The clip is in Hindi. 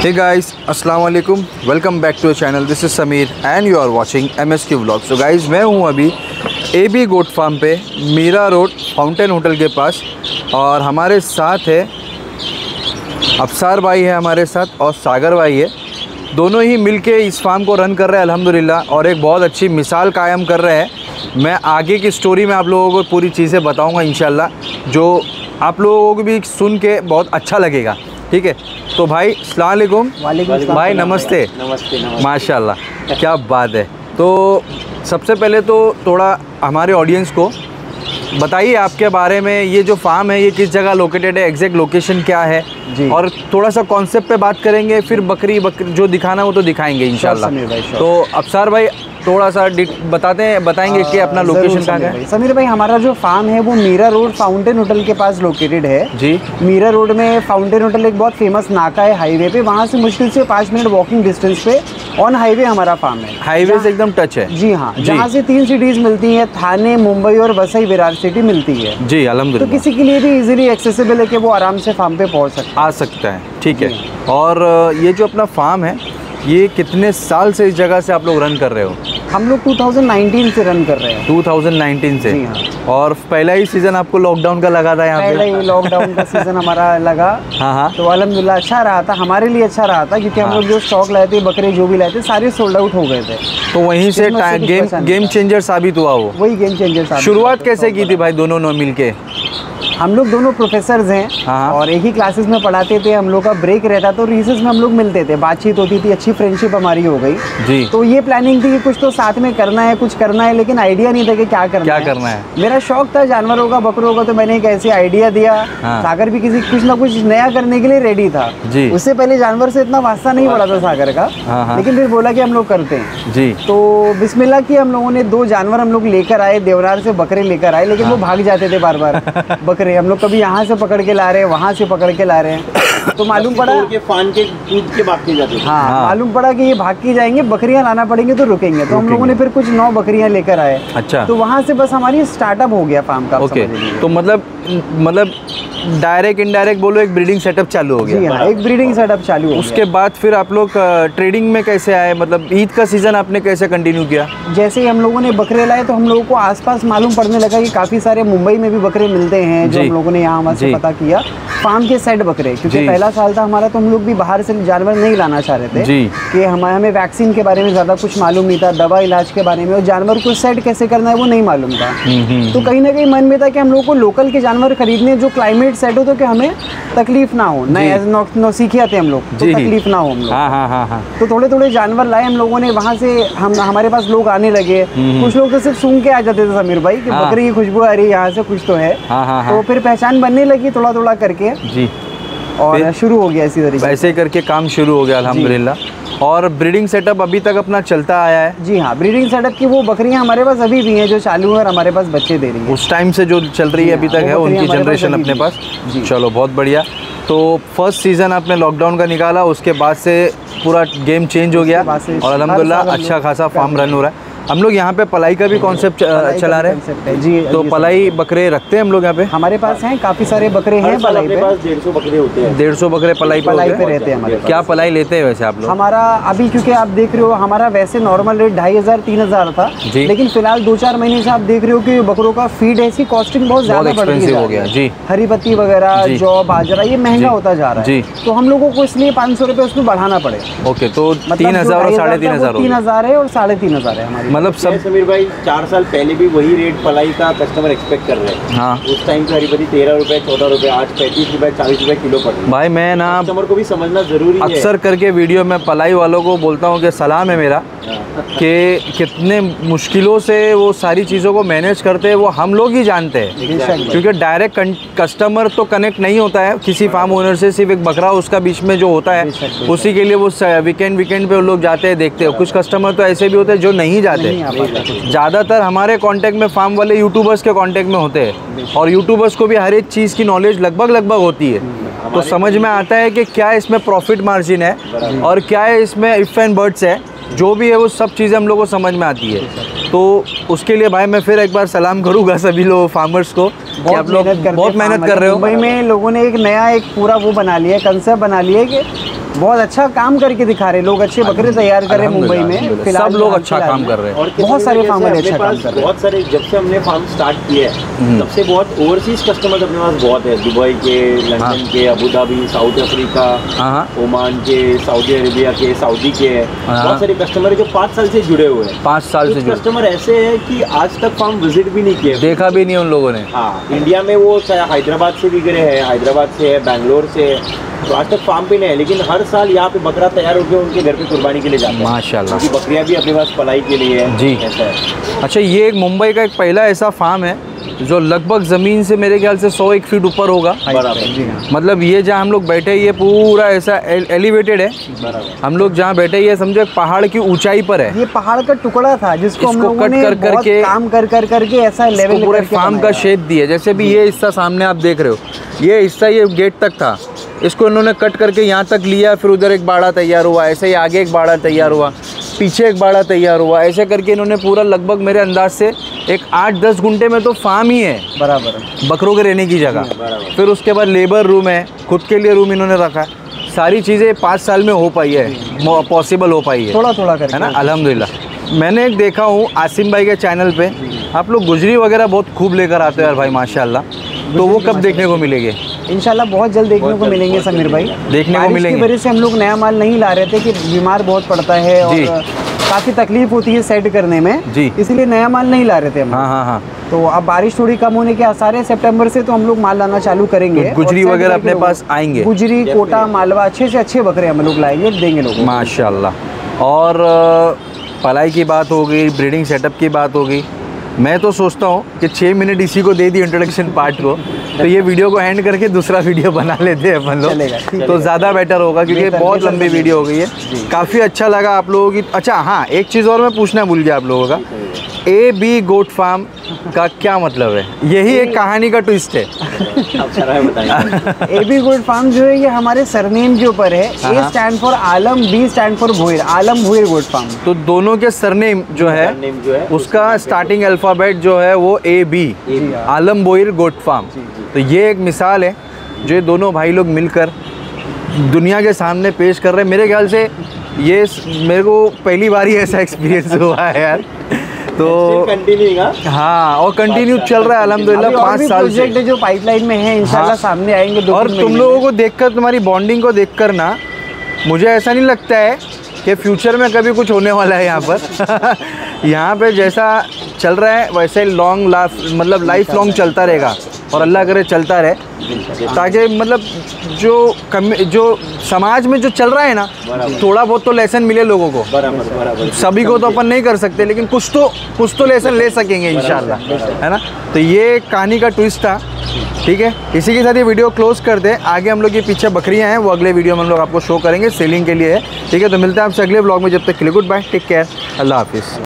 Hey guys, अस्सलाम वालेकुम, welcome back to channel. This is Sameer and you are watching MSQ vlog. So guys, मैं हूँ अभी AB गोट फार्म पे, मीरा रोड फाउंटेन होटल के पास, और हमारे साथ है अफसार भाई है हमारे साथ, और सागर भाई है। दोनों ही मिलके इस फार्म को रन कर रहे हैं अल्हम्दुलिल्लाह, और एक बहुत अच्छी मिसाल कायम कर रहे हैं। मैं आगे की स्टोरी में आप लोगों को पूरी चीज़ें बताऊँगा इंशाल्लाह, जो आप लोगों को भी सुन के बहुत अच्छा लगेगा। ठीक है, तो भाई अस्सलाम वालेकुम। वालेकुम भाई नमस्ते। नमस्ते। माशाल्लाह, क्या बात है। तो सबसे पहले तो थोड़ा हमारे ऑडियंस को बताइए आपके बारे में, ये जो फार्म है ये किस जगह लोकेटेड है, एग्जैक्ट लोकेशन क्या है जी। और थोड़ा सा कॉन्सेप्ट पे बात करेंगे, फिर बकरी जो दिखाना वो तो दिखाएंगे इंशाल्लाह। तो अफसार भाई थोड़ा सा बताएंगे कि अपना लोकेशन कहाँ है। समीर भाई, हमारा जो फार्म है वो मीरा रोड फाउंटेन होटल के पास लोकेटेड है जी। मीरा रोड में फाउंटेन होटल एक बहुत फेमस नाका है हाईवे पे, वहाँ से मुश्किल से 5 मिनट वॉकिंग डिस्टेंस पे ऑन हाईवे हमारा फार्म है। हाईवे से एकदम टच है जी। हाँ, जहाँ से 3 सिटीज़ मिलती हैं, थाने, मुंबई और वसई विरार सिटी मिलती है जी अल्हम्दुलिल्लाह। तो किसी के लिए भी इजीली एक्सेसिबल है कि वो आराम से फार्म पे पहुँच आ सकता है। ठीक है, और ये जो अपना फार्म है ये कितने साल से इस जगह से आप लोग रन कर रहे हो? हम लोग 2019 से रन कर रहे हैं। 2019 से? जी हाँ। और पहला ही सीज़न आपको लॉकडाउन का लगा था यहाँ पे? पहला ही लॉकडाउन का सीज़न हमारा लगा। हाँ। तो अल्हम्दुलिल्लाह अच्छा रहा था, हमारे लिए अच्छा रहा था, क्योंकि हम लोग जो स्टॉक लाए थे, बकरे जो भी लाए थे, सारे सोल्ड आउट हो गए थे। तो वहीं से गेम चेंजर साबित हुआ वो? वही गेम चेंजर साबित। शुरुआत कैसे की थी भाई दोनों ने मिल के? हम लोग दोनों प्रोफेसर्स हैं। हाँ। और एक ही क्लासेस में पढ़ाते थे, हम लोग का ब्रेक रहता तो रिसेस में हम लोग मिलते थे, बातचीत होती थी, अच्छी फ्रेंडशिप हमारी हो गई जी। तो ये प्लानिंग थी कि कुछ तो साथ में करना है, कुछ करना है, लेकिन आइडिया नहीं था कि क्या करना है। मेरा शौक था जानवरों का, बकरों का, तो मैंने एक ऐसे आइडिया दिया। हाँ। सागर भी कुछ ना कुछ नया करने के लिए रेडी था जी। उससे पहले जानवर से इतना वास्ता नहीं पड़ा था सागर का। हाँ। लेकिन फिर बोला कि हम लोग करते हैं जी। तो बिस्मिल्लाह की हम लोगों ने 2 जानवर हम लोग लेकर आए, देवनार से बकरे लेकर आए, लेकिन वो भाग जाते थे बार बार बकरे। हम लोग कभी यहाँ से पकड़ के ला रहे हैं, वहाँ से पकड़ के ला रहे हैं, तो मालूम पड़ा के फान के कूद के भाग के जाते हैं। हाँ, मालूम पड़ा कि ये भाग के जाएंगे, बकरियाँ लाना पड़ेंगे तो रुकेंगे। तो हम लोगों ने फिर कुछ 9 बकरियाँ लेकर आए। अच्छा। तो वहाँ से बस हमारी स्टार्टअप हो गया फार्म का। ओके, तो मतलब डायरेक्ट इनडायरेक्ट बोलो, एक ब्रीडिंग सेटअप चालू हो गया। जी हाँ, एक ब्रीडिंग सेटअप चालू हो गया। उसके बाद फिर आप लोग ट्रेडिंग में कैसे आए? मतलब ईद का सीजन आपने कैसे कंटिन्यू किया? जैसे ही हम लोगों ने बकरे लाए तो हम लोगों को आसपास मालूम पड़ने लगा कि काफ़ी सारे मुंबई में भी बकरे मिलते हैं, जो हम लोगों ने यहाँ हमारे से पता किया। फार्म के सेट बकरे, क्योंकि पहला साल था हमारा, तो हम लोग भी बाहर से जानवर नहीं लाना चाह रहे थे जी। कि हमें वैक्सीन के बारे में ज़्यादा कुछ मालूम नहीं था, दवा इलाज के बारे में, और जानवर को सेट कैसे करना है वो नहीं मालूम था। तो कहीं ना कहीं मन में था कि हम लोग को लोकल के जानवर खरीदने जो क्लाइमेट सेट हो, तो कि हमें तकलीफ ना हो, नौ सीखे थे हम लोग, तो तकलीफ ना हो हम लोग। हाँ। तो थोड़े थोड़े जानवर लाए हम लोगों ने, वहाँ से हमारे पास लोग आने लगे। कुछ लोग तो सिर्फ सूंघ के आ जाते थे समीर भाई कि बकरी की खुशबू आ रही है, यहाँ से कुछ तो है। तो फिर पहचान बनने लगी थोड़ा थोड़ा करके जी, और शुरू हो गया इसी तरीके। ऐसे करके काम शुरू हो गया अल्हम्दुलिल्लाह। और ब्रीडिंग सेटअप अभी तक अपना चलता आया है? जी हाँ, ब्रीडिंग सेटअप की वो बकरियां हमारे पास अभी भी हैं जो चालू है और हमारे पास बच्चे दे रही हैं। उस टाइम से जो चल रही है अभी तक है, उनकी जनरेशन अपने पास। चलो बहुत बढ़िया। तो फर्स्ट सीज़न आपने लॉकडाउन का निकाला, उसके बाद से पूरा गेम चेंज हो गया, और अल्हम्दुलिल्लाह अच्छा खासा फार्म रन हो रहा है। हम लोग यहाँ पे पलाई का भी कॉन्सेप्ट चला रहे हैं जी। तो पलाई बकरे रखते हैं हम लोग यहाँ पे? हमारे पास हैं, काफ़ी सारे बकरे हैं पलाई पे। 150 बकरे होते हैं। 150 बकरे पलाई पे रहते हैं हमारे। क्या पलाई लेते हैं वैसे आप लोग? हमारा अभी, क्योंकि आप देख रहे हो, हमारा वैसे नॉर्मल रेट 2500-3000 था, लेकिन फिलहाल 2-4 महीने से आप देख रहे हो कि बकरों का फीड है, इसकी कॉस्टिंग बहुत ज़्यादा एक्सपेंसिव हो गया जी। हरी पत्ती वगैरह, जौ, बाजरा, ये महंगा होता जा रहा है। तो हम लोगों को इसलिए 500 रुपये उसमें बढ़ाना पड़े। ओके, तो 3000 और 3500? 3000 है और 3500 है हमारी। मतलब सब 4 साल पहले भी वही रेट पलाई का कस्टमर एक्सपेक्ट कर रहे हैं। हाँ। उस टाइम पे हरी पत्ती 13 रुपए, 14 रुपए, आज 35 रुपए, 40 रुपए किलो पड़ रही है। भाई मैं ना कस्टमर को भी समझना जरूरी है। अक्सर करके वीडियो में पलाई वालों को बोलता हूँ कि सलाम है मेरा कि कितने मुश्किलों से वो सारी चीज़ों को मैनेज करते हैं, वो हम लोग ही जानते हैं, क्योंकि डायरेक्ट कस्टमर तो कनेक्ट नहीं होता है किसी फार्म ओनर से। सिर्फ एक बकरा उसका बीच में जो होता है, उसी के लिए वो वीकेंड पे लोग जाते हैं, देखते हैं। कुछ कस्टमर तो ऐसे भी होते हैं जो नहीं जाते। ज़्यादातर हमारे कांटेक्ट में फार्म वाले यूट्यूबर्स के कांटेक्ट में होते हैं, और यूट्यूबर्स को भी हर एक चीज़ की नॉलेज लगभग होती है, तो समझ में आता है कि क्या इसमें प्रॉफिट मार्जिन है और क्या है इसमें इफ़ एंड बट्स है, जो भी है वो सब चीज़ें हम लोग को समझ में आती है। तो उसके लिए भाई मैं फिर एक बार सलाम करूँगा सभी लोग फार्मर्स को कि आप लोग बहुत मेहनत कर रहे हो। मुंबई में लोगों ने एक नया पूरा वो बना लिया है, कंसेप्ट बना लिया है कि बहुत अच्छा काम करके दिखा रहे लोग, अच्छे बकरे तैयार कर रहे हैं मुंबई में। फिलहाल सब लोग अच्छा काम कर रहे हैं, बहुत सारे फार्म वाले अच्छा काम कर रहे हैं। बहुत सारे, जब से हमने फार्म स्टार्ट किया है तब से बहुत ओवरसीज कस्टमर्स अपने पास बहुत है। दुबई के, लंदन के, Abu Dhabi, South Africa, Oman के, सऊदी अरेबिया के, सऊदी के, बहुत सारे कस्टमर है जो 5 साल से जुड़े हुए हैं। 5 साल से कस्टमर ऐसे हैं कि आज तक फार्म विजिट भी नहीं किए, देखा भी नहीं उन लोगों ने। हाँ, इंडिया में वो चाहे हैदराबाद से भी गए हैं, हैदराबाद से है, बैंगलोर से है, तो आज तक फार्म पे नहीं है, लेकिन हर साल यहाँ पे बकरा तैयार होकर उनके घर पे कुर्बानी के लिए जाते हैं। माशाल्लाह, क्योंकि बकरियाँ भी अपने पास पलाई के लिए है जी। ऐसा है। अच्छा, ये एक मुंबई का एक पहला ऐसा फार्म है जो लगभग ज़मीन से मेरे ख्याल से 100-1 फीट ऊपर होगा। मतलब ये जहाँ हम लोग बैठे ये पूरा ऐसा एलिवेटेड है। हम लोग जहाँ बैठे ये समझो एक पहाड़ की ऊंचाई पर है। ये पहाड़ का टुकड़ा था जिसको हम लोगों ने कट करके काम कर ऐसा लेवल पूरे फार्म का शेप दिया। जैसे भी ये हिस्सा सामने आप देख रहे हो, ये हिस्सा ये गेट तक था, इसको इन्होंने कट करके यहाँ तक लिया, फिर उधर एक बाड़ा तैयार हुआ, ऐसे ही आगे एक बाड़ा तैयार हुआ, पीछे एक बाड़ा तैयार हुआ, ऐसे करके इन्होंने पूरा लगभग मेरे अंदाज से एक 8-10 घंटे में तो फार्म ही है बराबर, बकरों के रहने की जगह। फिर उसके बाद लेबर रूम है, खुद के लिए रूम इन्होंने रखा है। सारी चीज़ें 5 साल में हो पाई है, पॉसिबल हो पाई है, थोड़ा करके, है ना, अल्हम्दुलिल्लाह। मैंने एक देखा हूँ आसिम भाई के चैनल पे, आप लोग गुजरी वगैरह बहुत खूब लेकर आते हो यार भाई, माशाल्लाह। तो वो कब देखने को मिलेंगे? इंशाल्लाह बहुत जल्द देखने को मिलेंगे समीर भाई, देखने को मिलेंगे। इस वजह से हम लोग नया माल नहीं ला रहे थे कि बीमार बहुत पड़ता है और काफ़ी तकलीफ होती है सेट करने में जी, इसलिए नया माल नहीं ला रहे थे हम। हाँ। तो अब बारिश थोड़ी कम होने के आसार है, सितंबर से तो हम लोग माल लाना चालू करेंगे। तो गुजरी वगैरह अपने पास आएंगे, गुजरी, कोटा, मालवा, अच्छे से अच्छे बकरे हम लोग लाएंगे और देंगे लोगों को माशाल्लाह। और पलाई की बात हो गई, ब्रीडिंग सेटअप की बात हो गई। मैं तो सोचता हूँ कि 6 मिनट इसी को दे दी इंट्रोडक्शन पार्ट को, तो ये वीडियो को एंड करके दूसरा वीडियो बना लेते हैं अपन लोग, तो ज़्यादा बेटर होगा, क्योंकि बहुत लंबी वीडियो हो गई है। काफ़ी अच्छा लगा आप लोगों की। अच्छा हाँ, एक चीज़ और मैं पूछना भूल गया आप लोगों का, AB गोट फार्म का क्या मतलब है? यही एक कहानी का ट्विस्ट है। AB गोट फार्म जो है ये हमारे सरनेम के ऊपर है। A stand for Alam, B stand for Bhoir, Alam Bhoir goat farm. तो दोनों के सरनेम जो है उसका स्टार्टिंग अल्फ़ाबेट जो है वो AB, Alam Bhoir goat farm. तो ये एक मिसाल है जो दोनों भाई लोग मिलकर दुनिया के सामने पेश कर रहे हैं। मेरे ख्याल से ये मेरे को पहली बार ही ऐसा एक्सपीरियंस हुआ है यार। तो हाँ, और कंटिन्यू चल रहा है अल्हम्दुलिल्लाह 5 साल से। प्रोजेक्ट जो पाइपलाइन में है इंशाल्लाह सामने आएंगे। और तुम लोगों को देखकर, तुम्हारी बॉन्डिंग को देखकर ना, मुझे ऐसा नहीं लगता है कि फ्यूचर में कभी कुछ होने वाला है यहाँ पर। यहाँ पे जैसा चल रहा है वैसे लाइफ लॉन्ग चलता रहेगा, और अल्लाह करे चलता रहे, ताकि मतलब जो समाज में जो चल रहा है ना, थोड़ा बहुत तो लेसन मिले लोगों को। सभी को तो अपन नहीं कर सकते, लेकिन कुछ तो लेसन ले सकेंगे इंशाल्लाह, है ना। तो ये कहानी का ट्विस्ट था, ठीक है। इसी के साथ ये वीडियो क्लोज कर दे। आगे हम लोग ये पीछे बकरियां हैं, वो अगले वीडियो में हम लोग आपको शो करेंगे, सेलिंग के लिए है, ठीक है। तो मिलते हैं आपसे अगले ब्लॉग में, जब तक के लिए good bye, take care, Allah हाफिज़।